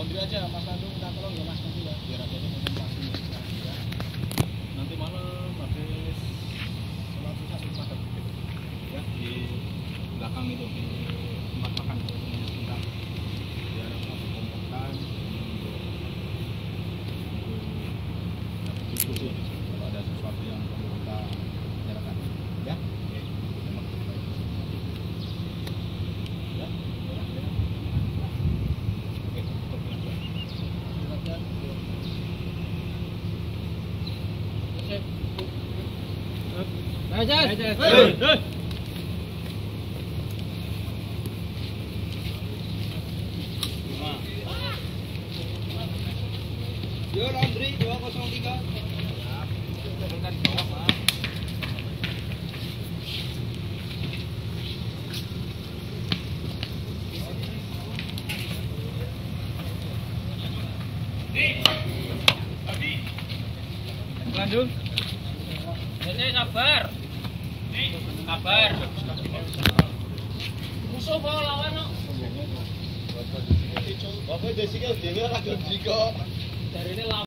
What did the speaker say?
laundry aja, Mas Pandu minta tolong ya Mas nanti ya, biar ada konsentrasi ya. Nanti malam habis sholat isya sempat ya di belakang itu di tempat makan sebentar biar kompokan diskusi kalau ada sesuatu yang perlu kita bicarakan ya. Yo laundry 203. Kan bawah, Mas. Lanjut. Ini kabar. Kabar. Musuh kok lawan kok. Bapak Jessica dhewe ora jiko. Dari ini